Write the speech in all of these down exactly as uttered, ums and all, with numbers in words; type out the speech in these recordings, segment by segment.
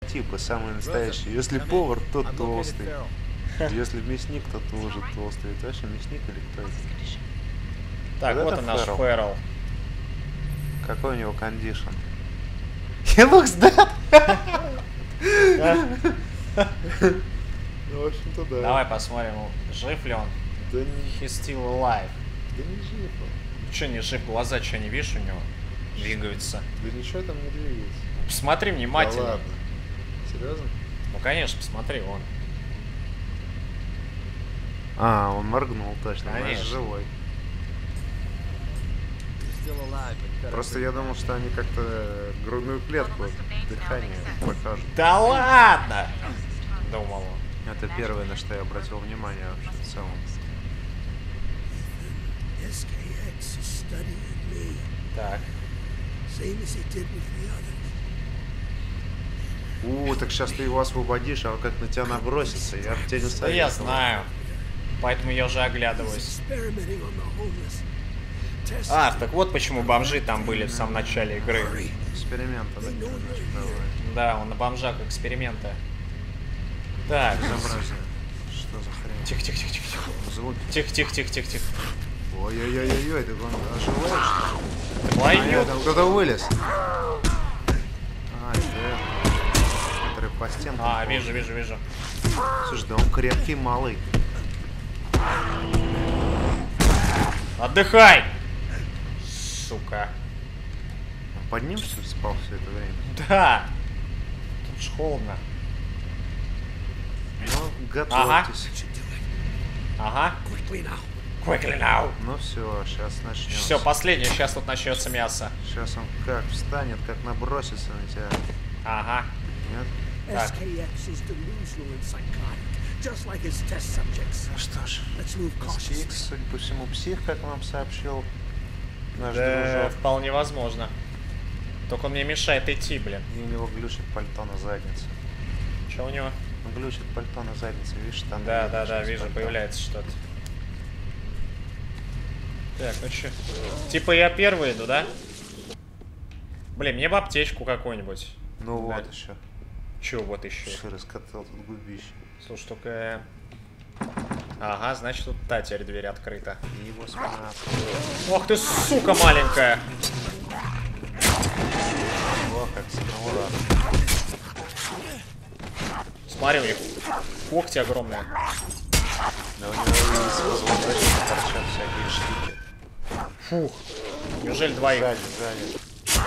стереотипы, самые настоящие. Если повар, то толстый. Если мясник, то тоже толстый. Это вообще мясник или кто это? Так, вот, вот он наш Фэрл. Какой у него кондишн? He looks dead! Ну, в общем-то, да. Давай посмотрим, жив ли он. Да не... He's still alive. Да не жив он. Че не жив? Глаза что, не видишь у него? Двигаются. Да ничего там не двигается. Посмотри внимательно. Да ладно. Серьезно? Ну конечно, посмотри, вон. А, он моргнул точно. Конечно. Значит, живой. Просто я думал, что они как-то грудную клетку, дыхание покажут. Да ладно! Думал он. Это первое, на что я обратил внимание вообще в целом. Так. У, так сейчас ты его освободишь, а он как на тебя набросится, я в тебя не советую. Да я знаю. Поэтому я уже оглядываюсь. А, так вот почему бомжи там были в самом начале игры. Эксперименты, да? Да, он на бомжах эксперименты. Так. Безобразие. Что за хрень? Тихо, тихо, тихо, тихо. Звуки. Тихо, тихо, тихо, тихо, тихо. Ой-ой-ой-ой, ты он оживаешь, что ли? Твою. А, там кто-то вылез. А, это... Который по стенкам. А, вижу, вижу, вижу. Слушай, да он крепкий малый. Отдыхай! Сука. Он под ним, что ли, спал все это время? Да. Тут ж холодно. Ну, готовьтесь. Ага. Quickly now. Ну все, сейчас начнется. Все, последнее, сейчас тут начнется мясо. Сейчас он как встанет, как набросится на тебя. Ага. Нет? Так. Ну что ж, эс кей икс, судя по всему, псих, как нам сообщил наш Да, дружок. вполне возможно. Только он мне мешает идти, блин. И у него глючит пальто на заднице. Что у него? Ну, глючит пальто на заднице, видишь, там. Да, да, да, вижу, появляется что-то. Так, ну че? Типа я первый иду, да? Блин, мне бы аптечку какую-нибудь. Ну да. вот еще. Че вот еще? Что раскатал тут губище. Слушай, только... Ага, значит тут та теперь дверь открыта. Его спина. Ох ты, сука маленькая! О, как самоудар. Смотри, у них когти огромные. Да у него из позвоночника торчат всякие штуки. Фух. Неужели двоих? Сзади, сзади.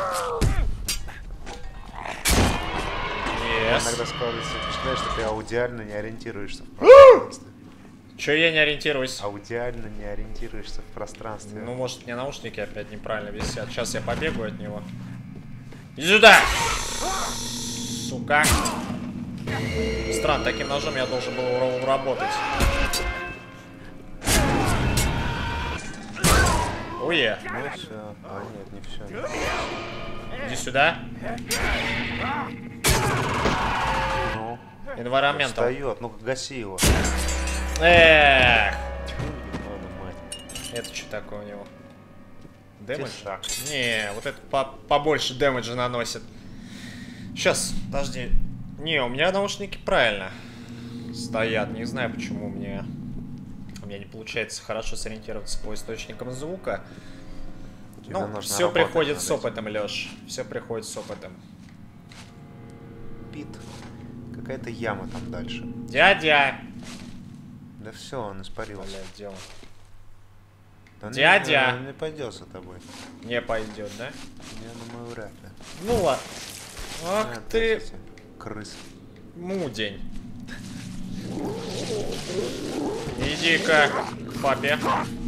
Yes. Иногда складывается впечатление, что ты аудиально не ориентируешься в пространстве. Че я не ориентируюсь? Аудиально не ориентируешься в пространстве. Ну, может, мне наушники опять неправильно висят. Сейчас я побегу от него. Иди сюда! Сука. Странно, таким ножом я должен был уработать. Уе. Ну все. А нет, не все. Иди сюда. Ну. Environmental. Встает, ну-ка гаси его. Эх. Ладно, мать. Это что такое у него? Дэмэдж? Тесак. Не, вот это по побольше дэмэджа наносит. Сейчас, подожди. Не, у меня наушники правильно стоят. Не знаю, почему мне... У меня не получается хорошо сориентироваться по источникам звука. Тебе Ну, все работать приходит с над опытом, Леш. Все приходит с опытом. Пит. Какая-то яма там дальше. Дядя! Да все, он испарился. Блядь, дело. Да Дядя! Не, не пойдет за тобой. Не пойдет, да? Я думаю, вряд ли. Ну ладно. Ах А, ты... эти крысы. Мудень. Иди-ка к папе.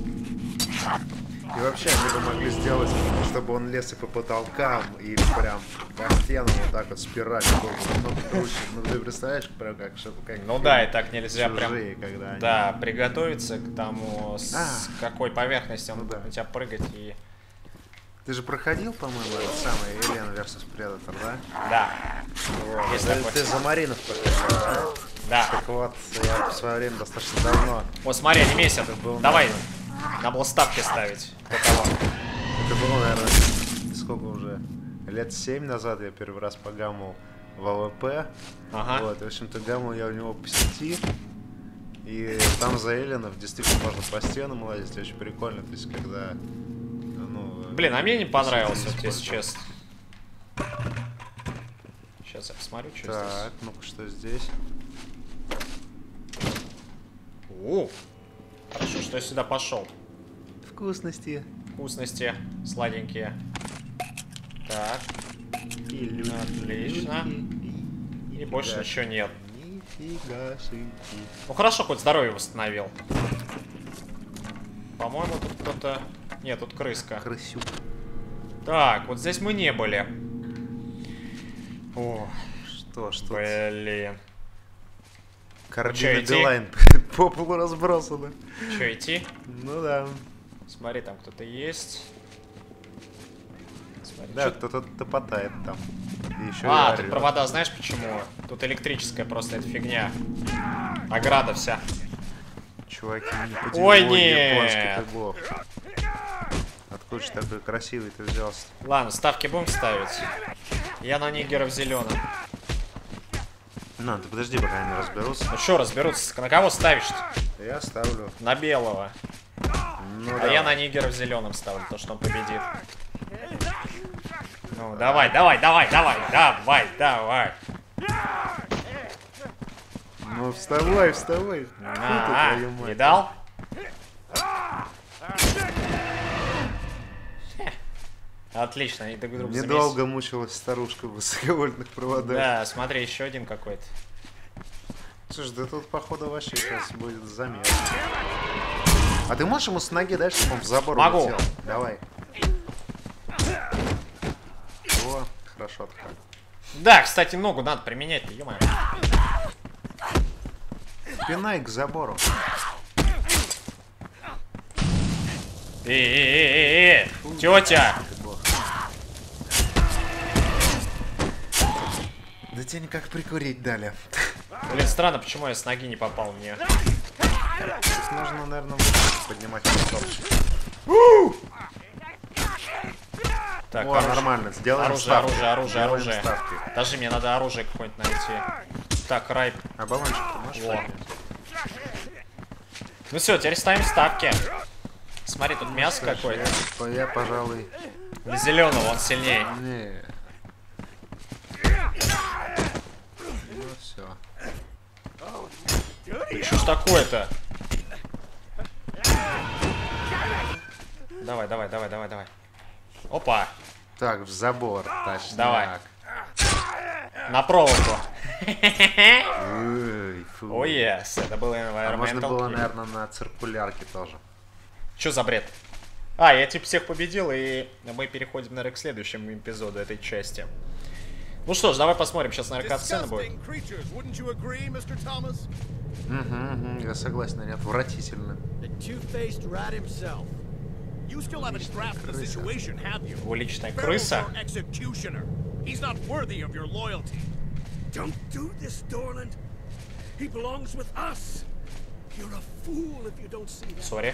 И вообще они бы могли сделать, чтобы он лез и по потолкам, и прям по стенам вот так вот спираль был намного круче. Ну ты представляешь, прям как, чтобы как Ну да, и так нельзя чужие, прям... когда они... Да, приготовиться к тому, с А. какой поверхности он Ну будет да. на тебя прыгать и... Ты же проходил, по-моему, этот самый Alien версус Predator, да? Да. Есть Ты, такой. ты за Маринов проходил, да? Да. Так вот, я в свое время достаточно давно. О, смотри, они месяц. был Давай. назван. Надо было ставки ставить. Кто кого. Это было, наверное, сколько уже? Лет семь назад я первый раз погаммул в АВП. Ага. Вот, в общем-то, гамму я у него по сети. И там за эллинов действительно можно по стенам лазить, очень прикольно. То есть, когда... Ну, Блин, а мне не понравилось, вот, если использовал. честно. Сейчас я посмотрю, что Так, здесь. ну-ка, что здесь? О, хорошо, что я сюда пошел. Вкусности. Вкусности, сладенькие. Так, И люди, отлично. люди, И больше нифига. ничего нет. Нифига шики. Ну хорошо, хоть здоровье восстановил. По-моему, тут кто-то... Нет, тут крыска. Крысюк. Так, вот здесь мы не были. О, Что, что? блин. Картина идти? Билайн по полу разбросана. Че, идти? Ну да. Смотри, там кто-то есть. Смотри, Да, чё- кто-то топотает там. И еще А, и тут орёт. провода, знаешь почему? Тут электрическая просто эта фигня. Ограда вся. Чуваки, не по Ой, делу, нет. японский ты бог. Откуда же такой красивый ты взялся? Ладно, ставки будем ставить. Я на нигеров зеленым. Ну, ты подожди, пока они разберутся. Ну что, разберутся? На кого ставишь-то? Я ставлю. На белого. Ну, А да. я на нигеров зеленым ставлю, то что он победит. Ну, давай, давай, давай, давай, давай, давай. Ну, вставай, вставай. Фу ты, А, твою мать. не дал? Хе. Отлично, они друг друга Недолго мучилась старушка в высоковольтных проводах. Да, смотри, еще один какой-то. Слушай, да тут, походу, вообще сейчас будет замес. А ты можешь ему с ноги дать, чтобы он в забор Могу. улетел? Давай. О, хорошо так. Да, кстати, ногу надо применять-то, ё-моё. Пинай к забору. Эй-эй-эй-эй-эй! Тетя! Ты бог. Да тебе никак прикурить дали. Блин, странно, почему я с ноги не попал мне. Тут нужно, наверное, поднимать моторчик. Так, О, нормально, сделаем оружие, ставки. оружие, оружие, Сделаем оружие. ставки. Подожди, мне надо оружие какое-нибудь найти. Так, рай. А баллончик ты можешь Во. поднять? Ну все, теперь ставим ставки. Смотри, тут мясо какое-то. Я, я, пожалуй... Для зеленого он сильнее. Не. Ну все. Что ж такое-то? Давай, давай, давай, давай, давай. Опа, Так, в забор, точняк. Давай. на проволоку. Ой, фу. Ой, yes, это было А можно было, environmental. наверное, на циркулярке тоже. Что за бред? А, я типа всех победил, и мы переходим, наверное, к следующему эпизоду этой части. Ну что ж, давай посмотрим, сейчас, наверное, катсцена будет. Угу, угу, я согласен, они отвратительно. Его личная крыса. Don't do this, Dorland. He belongs with us. You're a fool if you don't see that. Сори.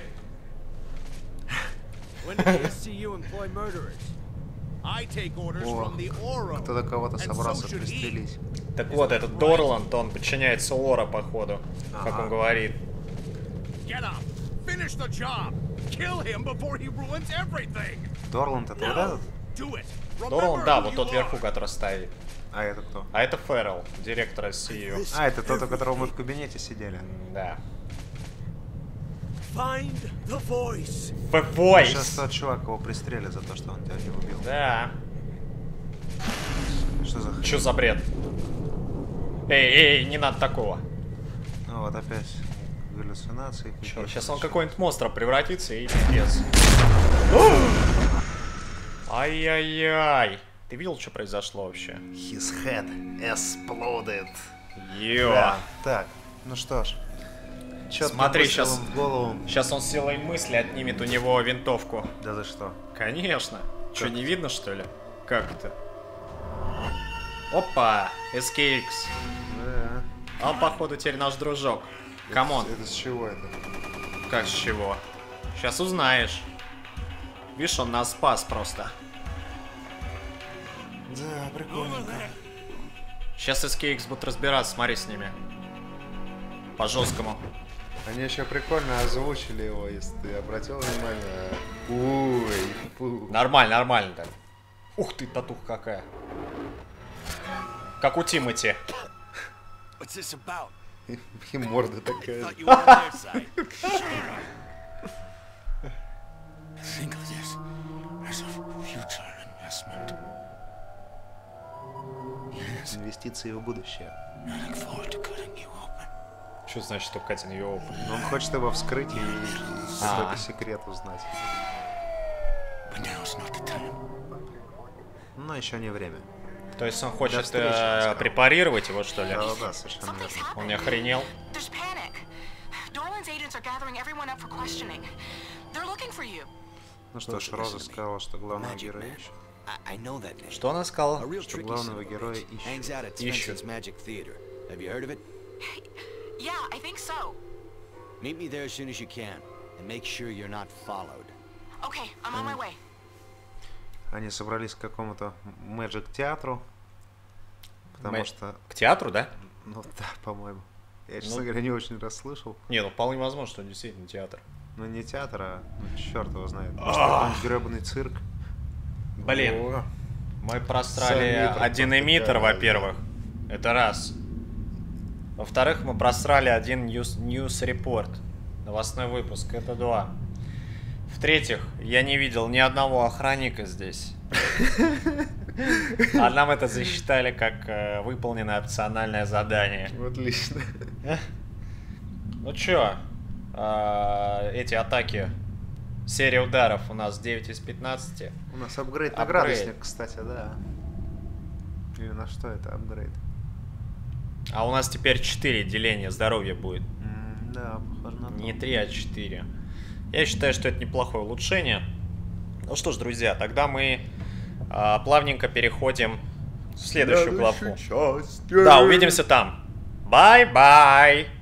When did the S C U employ murderers? I take orders О, from the Oro. кто-то кого-то and собрался so should he. пристрелить. Так вот, этот Дорланд, он подчиняется Лора, походу. Как Ага. он говорит. Get up. Finish the job. Kill him before he ruins everything. Дорланд это вот этот? Do it. Дорланд, Remember да, who вот you тот are. вверху, который стоит. А это кто? А это Феррелл, директор эс си ю. А, это тот, у которого мы в кабинете сидели. Да. Find the voice. Ф-войс! Сейчас тот чувак, его пристрелят за то, что он тебя не убил. Да. Что за хрень? Чё за бред? Эй, эй, не надо такого. Ну вот опять галлюцинации. Чё, сейчас он какой-нибудь монстр превратится и пиздец. Ай-яй-яй. Ты видел, что произошло вообще? His head exploded. Йо. Да. Так, ну что ж. Чётким Смотри, выстрелом щас- в голову. Сейчас он силой мысли отнимет у него винтовку. Да за что? Конечно. Чё, Как? не видно, что ли? Как это? Опа, эс кей икс. Да. Он, походу, теперь наш дружок. Камон. Это, это с чего это? Как с чего? Сейчас узнаешь. Видишь, он нас спас просто. Да, прикольно. Сейчас эс кей икс будут разбираться, смотри с ними. По жесткому. Они еще прикольно озвучили его, если ты обратил внимание. Ой, фу. Нормально, нормально так. Ух ты, татуха какая. Как у Тимати. What's this about? И морда такая. Thought you were on their side. Think of this as a future investment. Yes, Инвестиции в будущее. I look forward to cutting you open. Что значит только Катин ее опыт? Но он хочет его вскрыть и А. какой-то секрет узнать. But now's not the time. Но еще не время. То есть он хочет встречи, э, он сказал. препарировать его, что ли? Да, да, совершенно Something's верно. Он не happening. охренел? There's panic. Dorland's agents are gathering everyone up for questioning. They're looking for you. Ну что ж, Роза сказала, что главного героя ищут. I, I know that name. Что она A сказала? real Что tricky главного son of a героя bitch. Hangs ищут. out at Ищут. Spencer's Magic Theater. Have you heard of it? Yeah, I think so. Meet me there as soon as you can, and make sure you're not followed. Okay, I'm on my way. Они собрались к какому-то Magic театру. Потому Мэ- что, К театру, да? ну да, по-моему. Я, честно Ну. говоря, не очень расслышал. Не, ну вполне возможно, что действительно театр. Ну не театр, а ну, черт его знает. Может, какой-нибудь гребаный цирк. Блин. О, Мы просрали Сам один эмиттер эмиттер, просто, во-первых. Это раз. Во-вторых, мы просрали один news, news report. Новостной выпуск. Это два. В-третьих, я не видел ни одного охранника здесь. А нам это засчитали как э, выполненное опциональное задание. Отлично. Ну чё, а, эти атаки, серия ударов у нас девять из пятнадцати. У нас апгрейд на Апгрейд. градусник, кстати, да. Или на что это апгрейд? А у нас теперь четыре деления здоровья будет. М, Да, похоже на то. Не три, а четыре. Я считаю, что это неплохое улучшение. Ну что ж, друзья, тогда мы а, плавненько переходим в следующую главу. Часть. Да, увидимся там. Бай-бай!